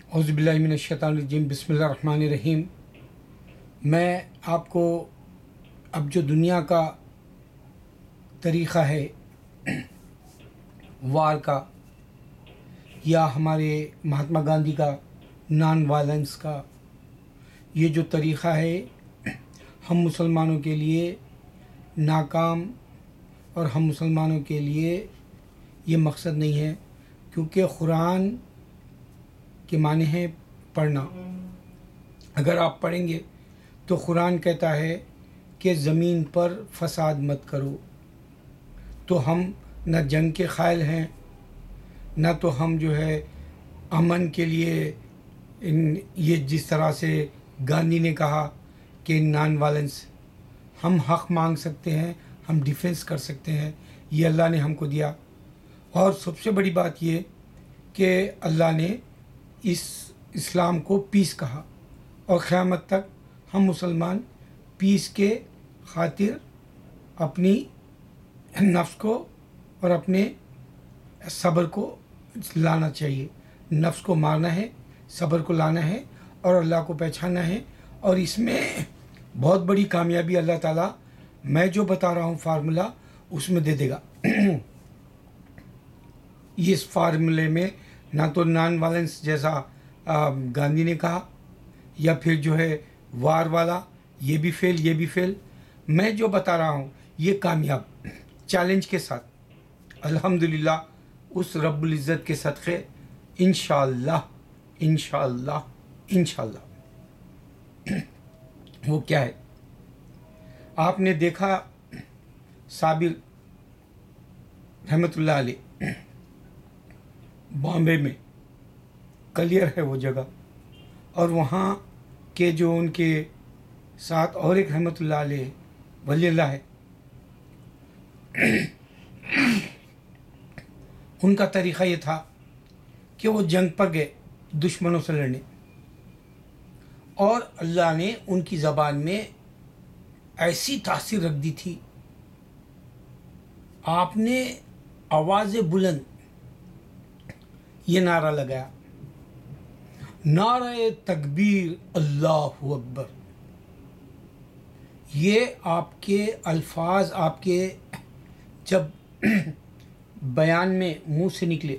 اعوذ باللہ من الشیطان الرجیم، بسم اللہ الرحمن الرحیم۔ میں آپ کو اب جو دنیا کا طریقہ ہے وار کا، یا ہمارے مہاتما گاندھی کا نان وائلنس کا، یہ جو طریقہ ہے ہم مسلمانوں کے لیے ناکام اور ہم مسلمانوں کے لیے یہ مقصد نہیں ہے، کیونکہ قرآن کے معنی ہے پڑھنا۔ اگر آپ پڑھیں گے تو قرآن کہتا ہے کہ زمین پر فساد مت کرو، تو ہم نہ جنگ کے قائل ہیں، نہ تو ہم جو ہے امن کے لیے یہ جس طرح سے گاندھی نے کہا کہ نان وائلنس، ہم حق مانگ سکتے ہیں، ہم ڈیفنس کر سکتے ہیں، یہ اللہ نے ہم کو دیا۔ اور سب سے بڑی بات یہ کہ اللہ نے اس اسلام کو پیس کہا، اور قیامت تک ہم مسلمان پیس کے خاطر اپنی نفس کو اور اپنے صبر کو لانا چاہیے۔ نفس کو مارنا ہے، صبر کو لانا ہے، اور اللہ کو پہچاننا ہے، اور اس میں بہت بڑی کامیابی اللہ تعالیٰ میں جو بتا رہا ہوں فارمولہ اس میں دے دے گا۔ اس فارمولے میں نہ تو نان وائلنس جیسا گاندھی نے کہا، یا پھر جو ہے وار والا، یہ بھی فیل، یہ بھی فیل۔ میں جو بتا رہا ہوں یہ کامیاب چیلنج کے ساتھ الحمدللہ اس رب العزت کے صدقے انشاءاللہ انشاءاللہ انشاءاللہ۔ وہ کیا ہے؟ آپ نے دیکھا صابر رحمۃ اللہ علیہ بامبے میں، کلیئر ہے وہ جگہ، اور وہاں کے جو ان کے ساتھ اور ایک رحمۃ اللہ علیہ ولی اللہ ہے، ان کا طریقہ یہ تھا کہ وہ جنگ پر گئے دشمنوں سے لڑنے، اور اللہ نے ان کی زبان میں ایسی تاثیر رکھ دی تھی، آپ نے آواز بلند یہ نعرہ لگایا، نعرہ تکبیر اللہ اکبر۔ یہ آپ کے الفاظ، آپ کے جب بیان میں منہ سے نکلے،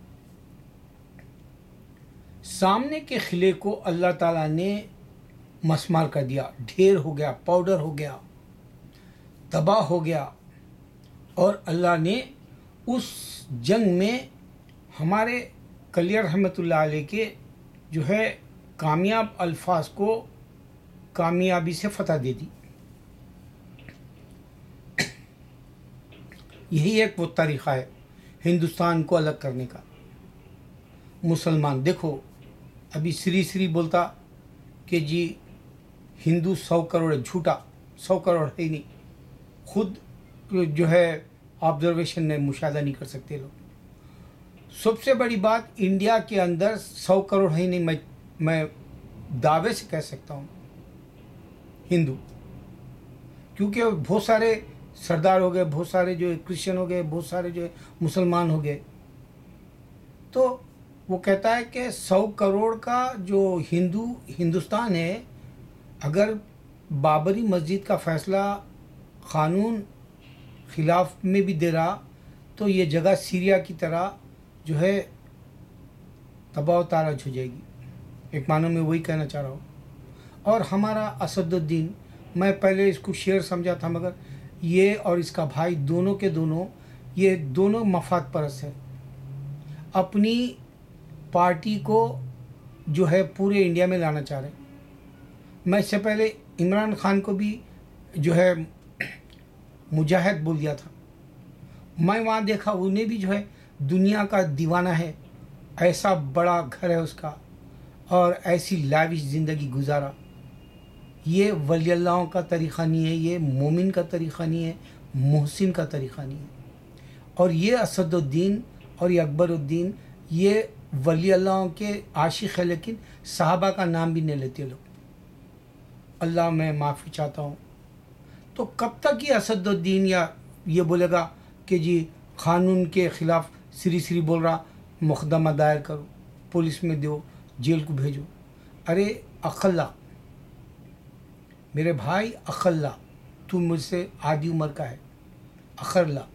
سامنے کے قلعے کو اللہ تعالیٰ نے مسمار کر دیا، ڈھیر ہو گیا، پاؤڈر ہو گیا، تباہ ہو گیا، اور اللہ نے اس جنگ میں ہمارے کلیئر رحمۃ اللہ علیہ کے جو ہے کامیاب الفاظ کو کامیابی سے فتح دے دی۔ یہی ایک وہ طریقہ ہے ہندوستان کو الگ کرنے کا۔ مسلمان دیکھو، ابھی سری بولتا کہ جی ہندو 100 کروڑ ہے، جھوٹا، 100 کروڑ ہے ہی نہیں، خود جو ہے آبزرویشن میں مشاہدہ نہیں کر سکتے لوگ۔ سب سے بڑی بات، انڈیا کے اندر 100 کروڑ ہے ہی نہیں، میں دعوے سے کہہ سکتا ہوں ہندو، کیونکہ بہت سارے سردار ہو گئے، بہت سارے جو کرسچن ہو گئے، بہت سارے جو مسلمان ہو گئے، تو وہ کہتا ہے کہ 100 کروڑ کا جو ہندوستان ہے، اگر بابری مسجد کا فیصلہ قانون خلاف میں بھی دے رہا تو یہ جگہ سیریا کی طرح جو ہے تباہ و تاراج ہو جائے گی۔ ایک معنی میں وہی کہنا چاہ رہا ہوں۔ اور ہمارا اسد الدین، میں پہلے اس کو شعر سمجھا تھا، مگر یہ اور اس کا بھائی دونوں کے دونوں، یہ دونوں مفاد پرست ہیں، اپنی پارٹی کو جو ہے پورے انڈیا میں لانا چاہ رہے ہیں۔ میں اس سے پہلے عمران خان کو بھی جو ہے مجاہد بول دیا تھا۔ میں وہاں دیکھا انہیں بھی جو ہے دنیا کا دیوانہ ہے، ایسا بڑا گھر ہے اس کا، اور ایسی لاوش زندگی گزارا۔ یہ ولی اللہ کا طریقہ نہیں ہے، یہ مومن کا طریقہ نہیں ہے، محسن کا طریقہ نہیں ہے۔ اور یہ اسد الدین اور یہ اکبر الدین، یہ ولی اللہ کے عاشق ہے، لیکن صحابہ کا نام بھی نہیں لیتے لوگ۔ اللہ میں معافی چاہتا ہوں۔ تو کب تک یہ اسد الدین یا یہ بولے گا کہ جی قانون کے خلاف سری بول رہا، مقدمہ دائر کرو، پولیس میں دو، जेल को भेजो। अरे अखल्ला, मेरे भाई अखल्ला, तू मुझसे आधी उम्र का है। अखल्ला,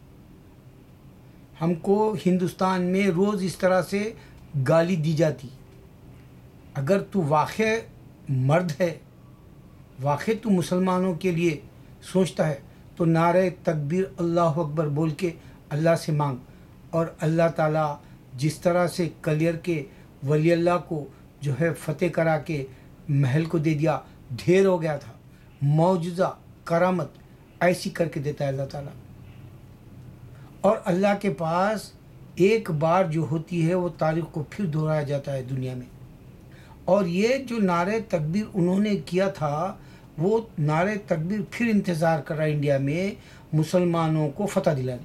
हमको हिंदुस्तान में रोज़ इस तरह से गाली दी जाती। अगर तू वाक़ई मर्द है, वाक़ई तू मुसलमानों के लिए सोचता है, तो नारे तकबीर अल्लाहु अकबर बोल के अल्लाह से मांग। और अल्लाह ताला जिस तरह से कलियर के वली अल्लाह को जो है फ़तेह करा के महल को दे दिया, ढेर हो गया था, मौजूदा करामत ऐसी करके देता है अल्लाह ताला। और अल्लाह के पास एक बार जो होती है वो तारीख़ को फिर दोहराया जाता है दुनिया में। और ये जो नारे तकबीर उन्होंने किया था, वो नारे तकबीर फिर इंतज़ार कर रहा है इंडिया में मुसलमानों को फ़तह दिलाने।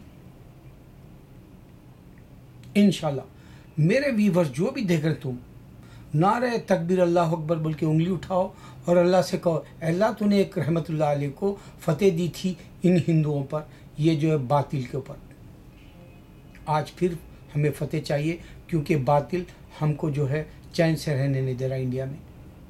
इंशाल्लाह मेरे व्यूवर्स जो भी देख रहे तुम, नारे तकबीर अल्लाह अकबर बोल के उंगली उठाओ और अल्लाह से कहो, अल्लाह तूने एक रहमतुल्लाह अलैह को फ़तेह दी थी इन हिंदुओं पर, ये जो है बातिल के ऊपर। आज फिर हमें फ़तेह चाहिए, क्योंकि बातिल हमको जो है चैन से रहने नहीं दे रहा इंडिया में।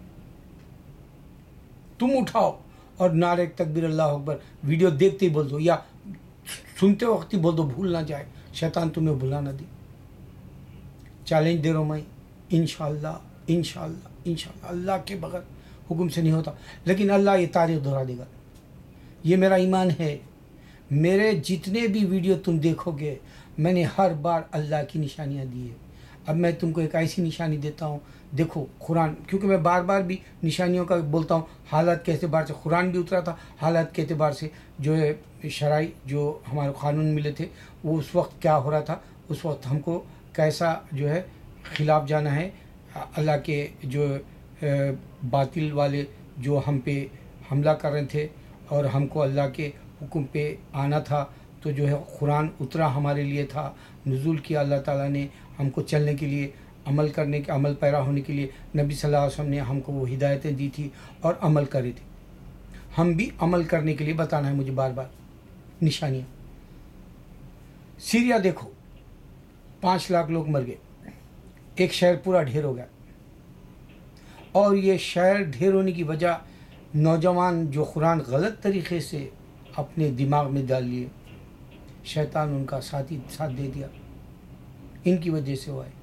तुम उठाओ और नारे तकबीर अल्लाह अकबर वीडियो देखते ही बोल दो, या सुनते वक्त ही बोल दो, भूल ना जाए, शैतान तुम्हें भुला ना दे। चैलेंज दे रहा हूँ मैं, इंशाअल्लाह इंशाअल्लाह इंशाअल्लाह। अल्लाह के बगैर हुक्म से नहीं होता, लेकिन अल्लाह ये तारीख़ दोहरा देगा। ये मेरा ईमान है। मेरे जितने भी वीडियो तुम देखोगे, मैंने हर बार अल्लाह की निशानियाँ दी है। अब मैं तुमको एक ऐसी निशानी देता हूँ, देखो कुरान, क्योंकि मैं बार बार भी निशानियों का बोलता हूँ, हालात के एतबार से कुरान भी उतरा था, हालात के एतबार से जो है शराई जो हमारे क़ानून मिले थे, वो उस वक्त क्या हो रहा था, उस वक्त हमको कैसा जो है ख़िलाफ़ जाना है। अल्लाह के जो बातिल वाले जो हम पे हमला कर रहे थे और हमको अल्लाह के हुक्म पे आना था, तो जो है कुरान उतरा हमारे लिए था, नुज़ूल किया अल्लाह ताला ने हमको चलने के लिए, अमल करने के, अमल पैरा होने के लिए नबी सल्लल्लाहु अलैहि वसल्लम ने हमको वो हिदायतें दी थी और अमल करे थे। हम भी अमल करने के लिए बताना है मुझे बार बार निशानियाँ। सीरिया देखो, 5 लाख लोग मर गए, एक शहर पूरा ढेर हो गया। और ये शहर ढेर होने की वजह नौजवान जो कुरान गलत तरीक़े से अपने दिमाग में डाल लिए, शैतान उनका साथ दे दिया, इनकी वजह से हुआ है।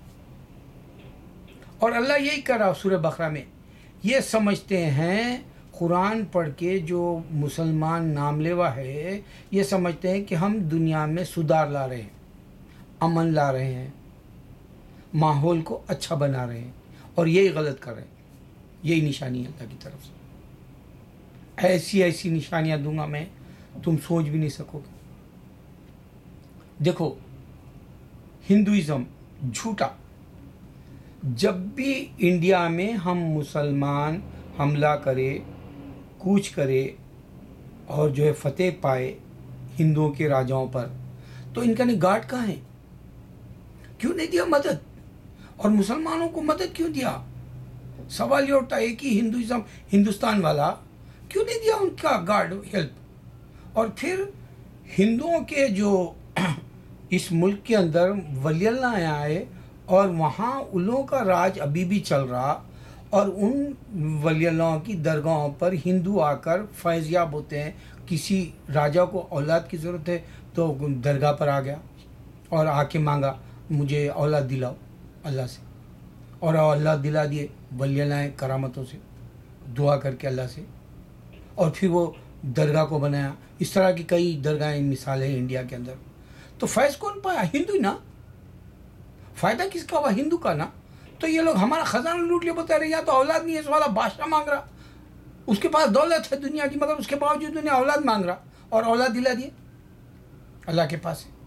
और अल्लाह यही कर रहा है सूरह बकरा में, ये समझते हैं कुरान पढ़ के जो मुसलमान नामलेवा है, ये समझते हैं कि हम दुनिया में सुधार ला रहे हैं, अमन ला रहे हैं, माहौल को अच्छा बना रहे हैं, और यही गलत कर रहे हैं। यही निशानी है अल्लाह की तरफ से। ऐसी ऐसी निशानियाँ दूंगा मैं, तुम सोच भी नहीं सकोगे। देखो, हिंदुइज़्म झूठा। जब भी इंडिया में हम मुसलमान हमला करे, कूच करे और जो है फतेह पाए हिंदुओं के राजाओं पर, तो इनका निगाह कहाँ है? क्यों नहीं दिया मदद? और मुसलमानों को मदद क्यों दिया? सवाल ये उठता है कि हिंदुइज़्म हिंदुस्तान वाला क्यों नहीं दिया उनका गार्ड हेल्प? और फिर हिंदुओं के जो इस मुल्क के अंदर वली अल्लाह आए और वहाँ उन लोगों का राज अभी भी चल रहा, और उन वली अल्लाह की दरगाहों पर हिंदू आकर फैज़याब होते हैं। किसी राजा को औलाद की ज़रूरत है तो दरगाह पर आ गया और आके मांगा, मुझे औलाद दिलाओ अल्लाह से, और अल्लाह दिला दिए वली अल्लाह करामतों से, दुआ करके अल्लाह से, और फिर वो दरगाह को बनाया। इस तरह की कई दरगाहें मिसाल है इंडिया के अंदर। तो फैज़ कौन पाया? हिंदू ना। फ़ायदा किसका हुआ? हिंदू का ना। तो ये लोग हमारा ख़जाना लूट लिए, बता रहे या तो औलाद नहीं है, इस वाला बादशाह मांग रहा, उसके पास दौलत है दुनिया की, मगर उसके बावजूद उन्हें औलाद मांग रहा, और औलाद दिला दिए अल्लाह के पास है।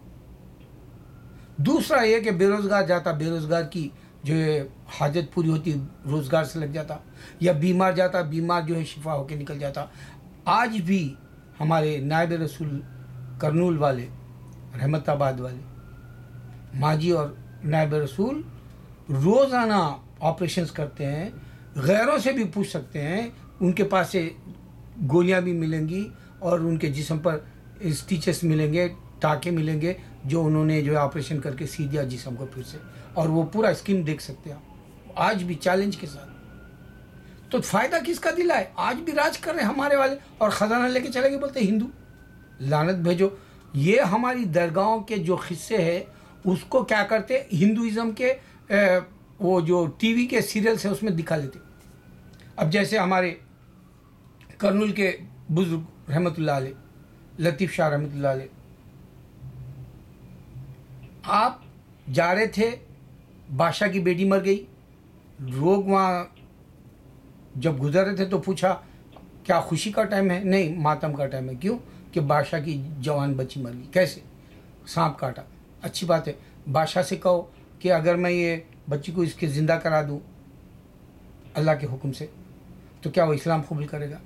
दूसरा ये कि बेरोज़गार जाता, बेरोज़गार की जो है हाजत पूरी होती, रोज़गार से लग जाता, या बीमार जाता, बीमार जो है शिफा होकर निकल जाता। आज भी हमारे नायब रसूल करनूल वाले, रहमताबाद वाले माजी और नायब रसूल रोज़ाना ऑपरेशंस करते हैं। गैरों से भी पूछ सकते हैं, उनके पास से गोलियां भी मिलेंगी और उनके जिस्म पर स्टिचेस मिलेंगे, टाँके मिलेंगे, जो उन्होंने जो है ऑपरेशन करके सी दिया जिस्म को फिर से, और वो पूरा स्किन देख सकते हैं आप। आज भी चैलेंज के साथ। तो फायदा किसका दिलाए? आज भी राज कर रहे हैं हमारे वाले, और खजाना लेके चले गए, बोलते हिंदू लानत भेजो। ये हमारी दरगाहों के जो हिस्से है उसको क्या करते, हिंदुइज्म के वो जो टीवी के सीरियल्स है उसमें दिखा लेते। अब जैसे हमारे करनूल के बुजुर्ग रहमतुल्लाह अलैह, लतीफ़ शाह रहमतुल्लाह अलैह, आप जा रहे थे, बादशाह की बेटी मर गई, लोग वहाँ जब गुजर रहे थे तो पूछा क्या खुशी का टाइम है? नहीं, मातम का टाइम है। क्यों? कि बादशाह की जवान बच्ची मर गई। कैसे? सांप काटा। अच्छी बात है, बादशाह से कहो कि अगर मैं ये बच्ची को इसके ज़िंदा करा दूँ अल्लाह के हुक्म से, तो क्या वो इस्लाम कबूल करेगा?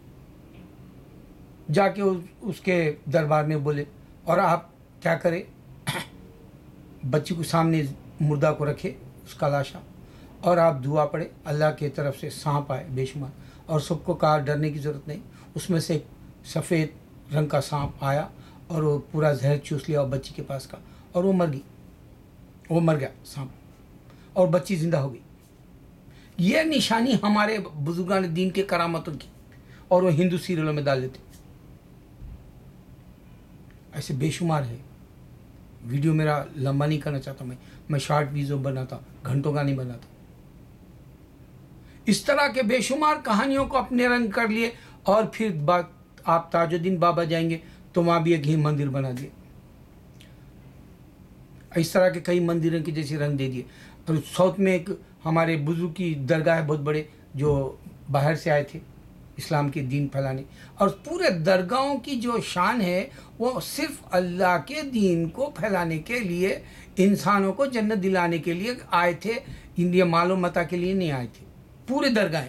जाके उसके दरबार में बोले, और आप क्या करें, बच्ची को सामने मुर्दा को रखे, उसका लाशा, और आप दुआ पढ़े अल्लाह की तरफ से सांप आए बेशुमार, और सबको कहा डरने की ज़रूरत नहीं। उसमें से एक सफ़ेद रंग का सांप आया और वो पूरा जहर चूस लिया और बच्ची के पास का, और वो मर गई, वो मर गया सांप, और बच्ची ज़िंदा हो गई। ये निशानी हमारे बुजुर्गान दीन के करामतों की, और वो हिंदू सीरियलों में डाल देते। ऐसे बेशुमार है। वीडियो मेरा लंबा नहीं करना चाहता, मैं शॉर्ट वीडियो बनाता, घंटों का नहीं बनाता। इस तरह के बेशुमार कहानियों को अपने रंग कर लिए, और फिर बात आप ताजुद्दीन बाबा जाएंगे तो वहाँ भी एक ही मंदिर बना दिए। इस तरह के कई मंदिरों के जैसे रंग दे दिए। और साउथ में एक हमारे बुजुर्ग की दरगाह है बहुत बड़े, जो बाहर से आए थे इस्लाम के दीन फैलाने, और पूरे दरगाहों की जो शान है वो सिर्फ अल्लाह के दीन को फैलाने के लिए, इंसानों को जन्नत दिलाने के लिए आए थे। इंडिया मालो मता के लिए नहीं आए थे। पूरे दरगाहें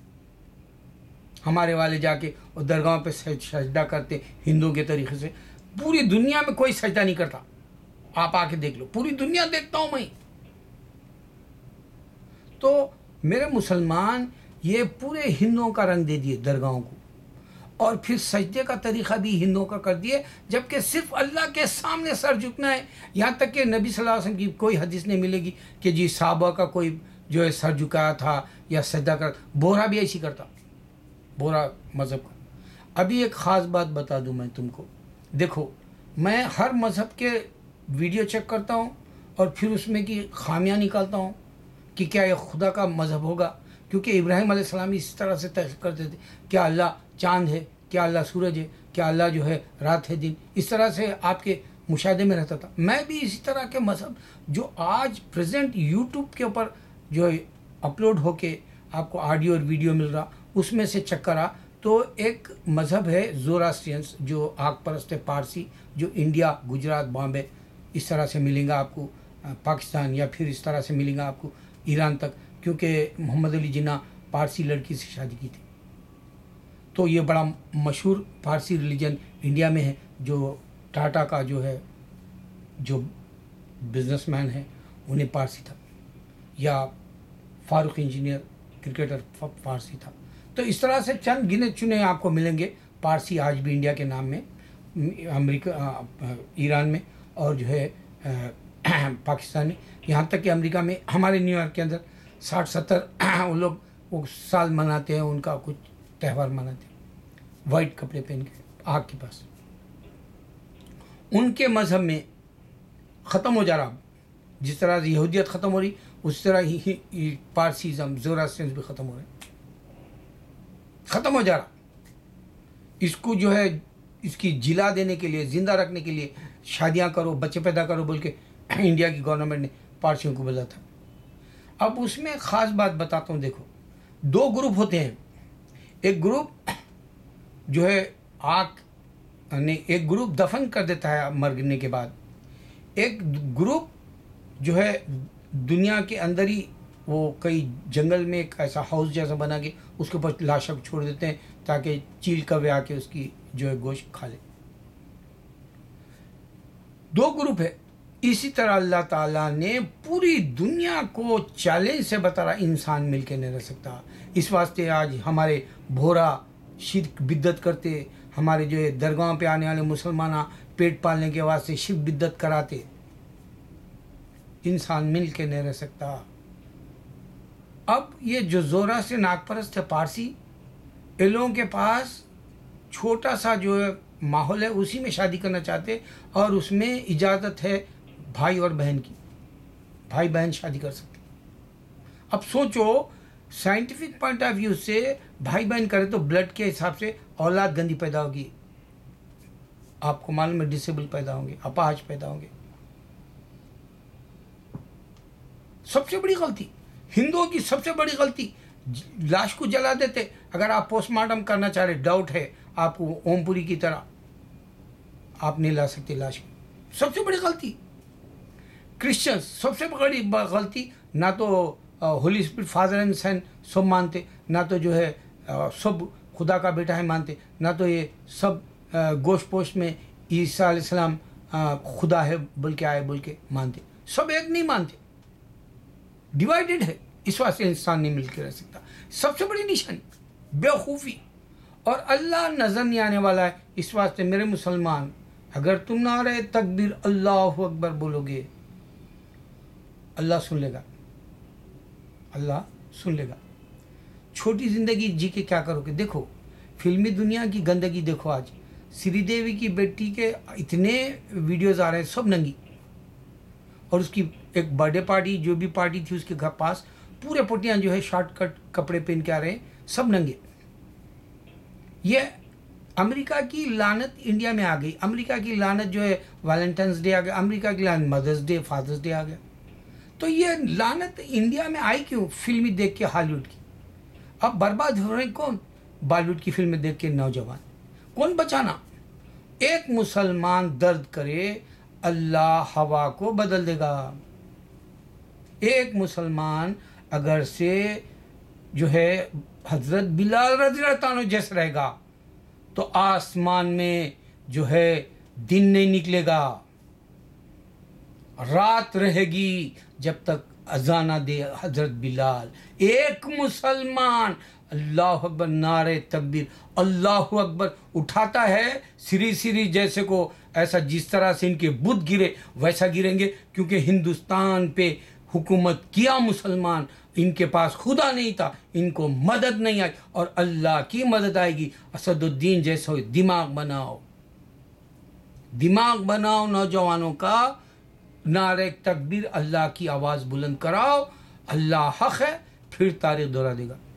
हमारे वाले जाके और दरगाहों पे सजदा करते हिंदुओं के तरीके से। पूरी दुनिया में कोई सजदा नहीं करता, आप आके देख लो, पूरी दुनिया देखता हूं मैं। तो मेरे मुसलमान ये पूरे हिंदुओं का रंग दे दिए दरगाहों को, और फिर सजदे का तरीक़ा भी हिंदुओं का कर दिए, जबकि सिर्फ अल्लाह के सामने सर झुकना है। यहाँ तक कि नबी सल्लल्लाहु अलैहि वसल्लम की कोई हदीस नहीं मिलेगी कि जी साहबा का कोई जो है सर झुकाया था या सजदा कर। बोरा भी ऐसी करता, बोरा मज़हब का। अभी एक ख़ास बात बता दूँ मैं तुमको, देखो मैं हर मज़हब के वीडियो चेक करता हूँ और फिर उसमें की खामियाँ निकालता हूँ कि क्या ये खुदा का मज़हब होगा, क्योंकि इब्राहिम अलैहिस्सलाम इस तरह से तय करते थे, क्या अल्लाह चाँद है, क्या अल्लाह सूरज है, क्या अल्लाह जो है रात है दिन, इस तरह से आपके मुशाहदे में रहता था। मैं भी इसी तरह के मज़हब जो आज प्रेजेंट यूट्यूब के ऊपर जो अपलोड होके आपको ऑडियो और वीडियो मिल रहा, उसमें से चेक करा तो एक मज़हब है ज़ोरास्ट्रियंस, जो आग परस्त है पारसी, जो इंडिया, गुजरात, बॉम्बे इस तरह से मिलेगा आपको, पाकिस्तान, या फिर इस तरह से मिलेगा आपको ईरान तक, क्योंकि मोहम्मद अली जिन्ना पारसी लड़की से शादी की थी। तो ये बड़ा मशहूर पारसी रिलीजन इंडिया में है, जो टाटा का जो है जो बिजनेसमैन है उन्हें पारसी था, या फारूक इंजीनियर क्रिकेटर पारसी था। तो इस तरह से चंद गिने चुने आपको मिलेंगे पारसी आज भी इंडिया के नाम में, अमेरिका, ईरान में, और जो है पाकिस्तान में, यहाँ तक कि अमेरिका में हमारे न्यूयॉर्क के अंदर 60-70 वो लोग वो साल मनाते हैं, उनका कुछ त्यौहार मनाते हैं वाइट कपड़े पहन के आग के पास। उनके मज़हब में ख़त्म हो जा रहा, जिस तरह से यहूदियत ख़त्म हो रही उस तरह ही पारसीज़म, ज़ोरास्ट्रियंस भी ख़त्म हो रहे, ख़त्म हो जा रहा। इसको जो है इसकी जिला देने के लिए, ज़िंदा रखने के लिए शादियां करो, बच्चे पैदा करो बोल के इंडिया की गवर्नमेंट ने पारसियों को बोला था। अब उसमें ख़ास बात बताता हूँ, देखो दो ग्रुप होते हैं। एक ग्रुप जो है आग ने, एक ग्रुप दफन कर देता है मरने के बाद, एक ग्रुप जो है दुनिया के अंदर ही वो कई जंगल में एक ऐसा हाउस जैसा बना के उसके ऊपर लाशों को छोड़ देते हैं ताकि चील कौवे आके उसकी जो है गोश्त खा ले। दो ग्रुप है। इसी तरह अल्लाह ताला ने पूरी दुनिया को चैलेंज से बता रहा, इंसान मिलके नहीं रह सकता। इस वास्ते आज हमारे भोरा शिर्क बिद्दत करते, हमारे जो है दरगाह पे आने वाले मुसलमान पेट पालने के वास्ते शिर्क बिद्दत कराते। इंसान मिल के नहीं रह सकता। اب یہ جو زورا سے ناگ پرست ہے پارسی، ان لوگوں کے پاس چھوٹا سا جو ہے ماحول ہے، اسی میں شادی کرنا چاہتے، اور اس میں اجازت ہے بھائی اور بہن کی، بھائی بہن شادی کر سکتے۔ اب سوچو سائنٹیفک پوائنٹ آف ویو سے بھائی بہن کرے تو بلڈ کے حساب سے اولاد گندی پیدا ہوگی، آپ کو معلوم ہے، ڈسیبل پیدا ہوں گے، اپاہج پیدا ہوں گے۔ سب سے بڑی غلطی ہندوؤں کی، سب سے بڑی غلطی، لاش کو جلا دیتے۔ اگر آپ پوسٹ مارٹم کرنا چاہ رہے، ڈاؤٹ ہے آپ کو، اوم پوری کی طرح آپ نہیں لا سکتے لاش کو، سب سے بڑی غلطی۔ کرسچنس سب سے بڑی غلطی، نہ تو holy spirit father and son سب مانتے، نہ تو جو ہے سب خدا کا بیٹا ہے مانتے، نہ تو یہ سب گوشت پوشت میں عیسیٰ علیہ السلام خدا ہے بلکہ آئے بول کے مانتے، سب ایک نہیں مانتے، ڈیوائیڈڈ ہے۔ اس واسطے انسان نہیں مل کے رہ سکتا۔ سب سے بڑی نشانی بیوقوفی، اور اللہ نظر نہیں آنے والا ہے۔ اس واسطے میرے مسلمان، اگر تم نعرہ تکبیر اللہ اکبر بولو گے، اللہ سن لے گا، اللہ سن لے گا۔ چھوٹی زندگی جی کے کیا کرو گے؟ دیکھو فلمی دنیا کی گندگی، دیکھو آج سری دیوی کی بیٹی کے اتنے ویڈیوز آ رہے ہیں، سب ننگی، اور اس کی ایک برتھ ڈے پارٹی، جو بھی پارٹی تھی اس کے گھر پاس، پورے پٹیاں جو ہے شارٹ کٹ کپڑے پہن کے آ رہے ہیں، سب ننگے۔ یہ امریکہ کی لعنت انڈیا میں آ گئی، امریکہ کی لعنت جو ہے ویلنٹائنس ڈے آ گیا، امریکہ کی لعنت مدرس ڈے، فادرس ڈے آ گیا۔ تو یہ لعنت انڈیا میں آئی کیوں؟ فلمی دیکھ کے، ہالی ووڈ کی۔ اب برباد ہو رہے ہیں کون؟ بالی ووڈ کی فلمیں دیکھ کے نوجوان۔ کون بچانا؟ ایک مسلمان درد کرے، اللہ ہوا کو بدل دے گا۔ ایک مسلمان اگر سے جو ہے حضرت بلال رضی اللہ عنہ جیسا رہے گا تو آسمان میں جو ہے دن نہیں نکلے گا، رات رہے گی جب تک اذان نہ دے حضرت بلال۔ ایک مسلمان اللہ اکبر، نعرہ تکبیر اللہ اکبر اٹھاتا ہے، سری سری جیسے کو ایسا جس طرح سے ان کے بت گرے ویسا گریں گے، کیونکہ ہندوستان پہ حکومت کیا مسلمان، ان کے پاس خدا نہیں تھا، ان کو مدد نہیں آئی، اور اللہ کی مدد آئے گی۔ اسد الدین جیسا دماغ بناؤ، دماغ بناؤ نوجوانوں کا، نعرہ تکبیر اللہ کی آواز بلند کراؤ، اللہ حق ہے، پھر تاریخ دہرا دے گا۔